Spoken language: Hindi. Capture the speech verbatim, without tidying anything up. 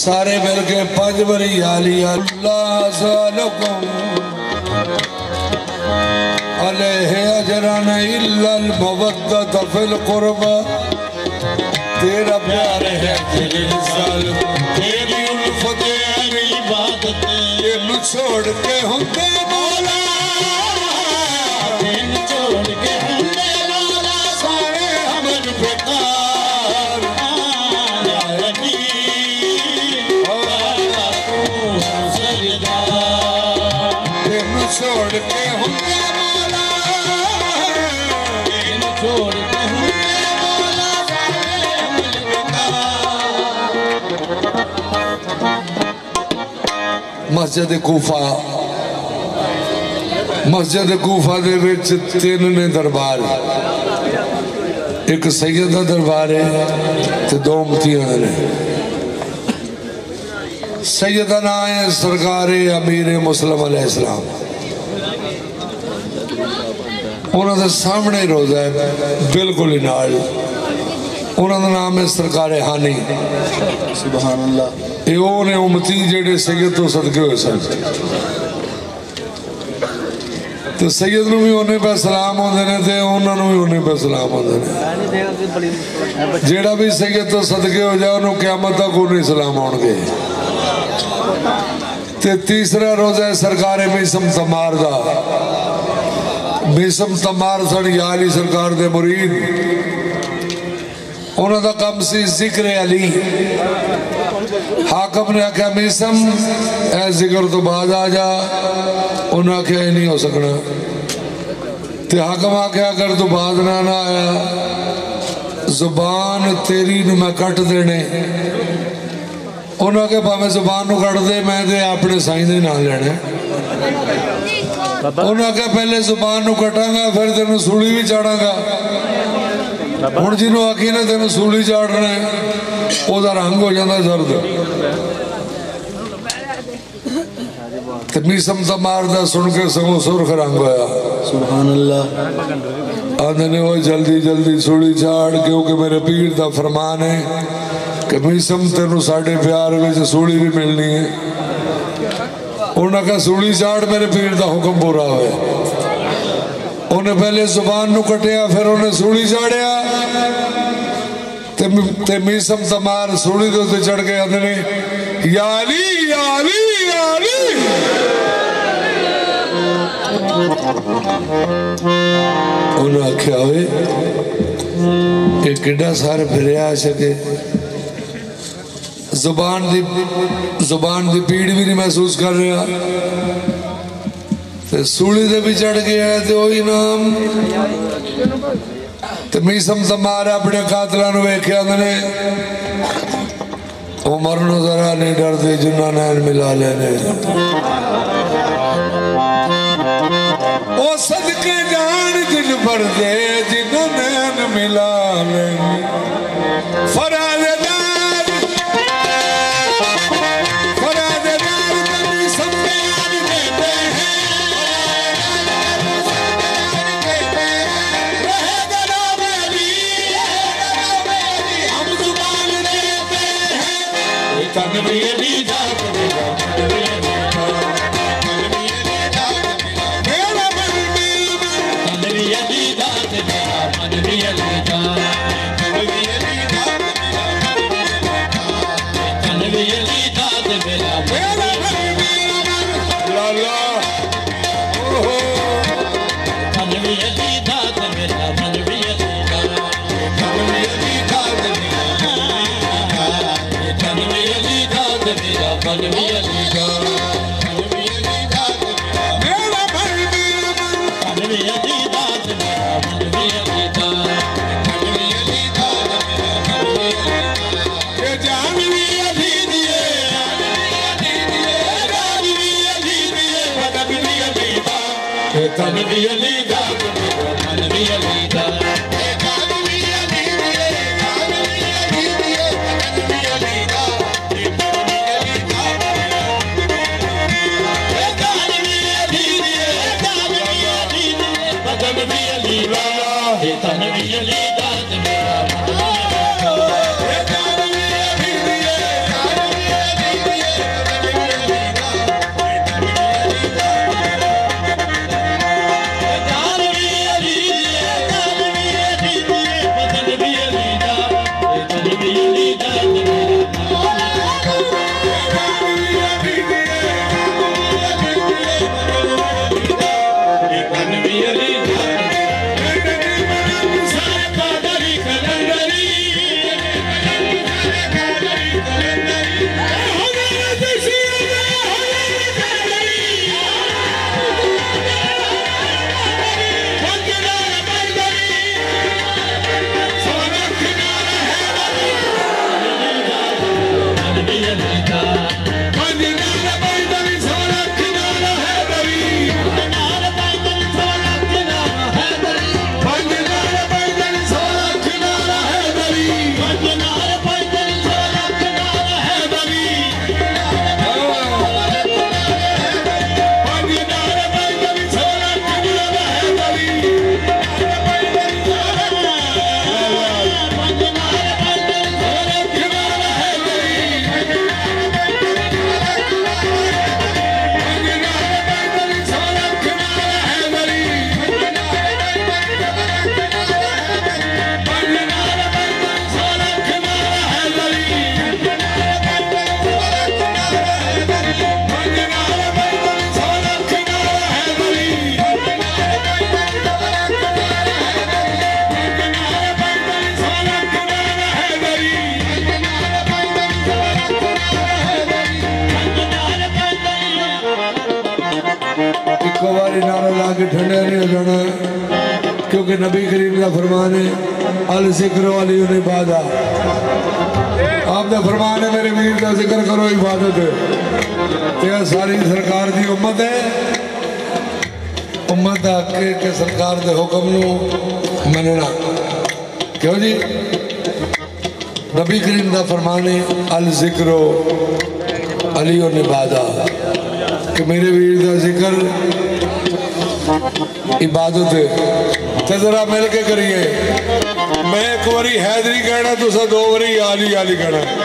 सारे मिलके पांच बारी याली अल्लाह सलकुम अलैहि अजरन इल्लल मवद्दत फिल कुर्बा। तेरा प्यार है तेरी उल्फत मेरी इबादत तेनू छोड़ के हुंदे मौला तेनू छोड़ के हुंदे मौला सारे हमन बेकार या रबी तेनू छोड़ के हुंदे मौला तेनू छोड़ के मस्जिद कूफा मस्जिद कूफा दे विच तीन ने दरबार एक सैयद दा दरबार है ते दो मुफ्तियां ने। सैयद दा नाम है सरकार अमीर मुस्लिम अलैहिस्सलाम। उन्होंने सामने रोजा है बिल्कुल ही नाल उन्होंने नाम है सरकार हानी। सुभान अल्लाह। ये ने उम्मती जेडे सैयद तो सदके हुए सन तो सैयद नूं भी उन्हें पे सलाम होंदे ने ते उन्हां नूं भी उन्हें पे सलाम होंदे ने। जेड़ा भी सैयद तो सदके हो जाए उन्होंने क़यामत तक उन्हें सलाम होणगे। ते तीसरा रोजा है सरकार मिसम तमार दा। मिसम तमार सन या अली सरकार दे मुरीद। उन्होंने कम सी जिक्र अली। हाकम ने आख्या मिसम ए जिक्र तो बाद आ जा। उन्हें आख्या नहीं हो सकना। ते हाकम आख्या अगर तू बाद ना ना आया जुबान तेरी नूं मैं कट देने। उन्हें आख्या भावें जुबान नूं कट दे मैं ते अपने साईं दे नाम लेना। उन्हें आख्या पहले जुबान नूं कटांगा फिर तेनों सूली भी चाड़ांगा। हुण जिन्हों आखी ना तेन सूली चाड़ना है ओदा रंग हो जाता जर्द। मिसम तमार दा सुन के सगों सुरख रंग होया। सुभान अल्लाह। आंदे ने वो जल्दी जल्दी सूली चाड़ क्योंकि मेरे पीर दा फरमान है कि मिसम तेनू साडे प्यार विच सूली भी मिलनी है। उन्हें कहा सूली चाड़ मेरे पीर दा हुक्म पूरा होया। उन्हें पहले जुबान नू कटिया फिर उन्हें सूली चाड़िया ते, ते मिसम तमार सूली दे उत्ते चढ़ के आंदे ने या अली या अली या अली। उन्हें आख्या होए कि किड्डा सार फिरिया सके जुबान दी जुबान दी पीड़ भी नहीं महसूस कर रहा ते सूली दे भी चढ़ गया है ते वही नाम ते मिसम तमार अपने कातलां नूं वेख्या ने उमर नूं जरा नहीं डरदे जिन्ना नैन मिला लेने। ओ सदके जान जिन भर दे जिन्ना नैन मिला लेने। फराज़दार फराज़दार कभी सम्मान देते हैं तन भी अली जात मेरा मेरा मन भी तन भी अली जात मेरा मन भी अली जात तन भी अली जात तन भी अली जात मेरा मेरा मन भी ला ला ओहो तन भी अली जात मेरा मन भी अली जात तन भी अली जात मेरा तन भी अली जात मेरा मन भी अली जात मन भी अली जात मेरा मन भी मन भी अली जात मेरा मन भी अली जात मन भी अली जात मेरा मन भी ये जान भी अली दिए जान भी अली दिए मन भी अली जात तन भी अली जात मेरा मन भी अली जात तन भी अली जात मेरा मन भी अली जात एक बारी नारा ला के ठंडे नहीं हो जाना, क्योंकि नबी करीम का फरमान है अल जिक्र वाली इबादा। आपका फरमान है मेरे वीर का जिक्र करो इबादत है। यह सारी सरकार की उम्मत है, उम्मत आके के सरकार के हुक्म नू मनना। क्यों जी? नबी करीम का फरमान है अल जिक्रो अली इबादा, कि मेरे वीर का जिक्र इबादत है। तो जरा मिल के करिए। मैं एक बारी हैदरी कहना, तुसा दो बारी आली आली कहना।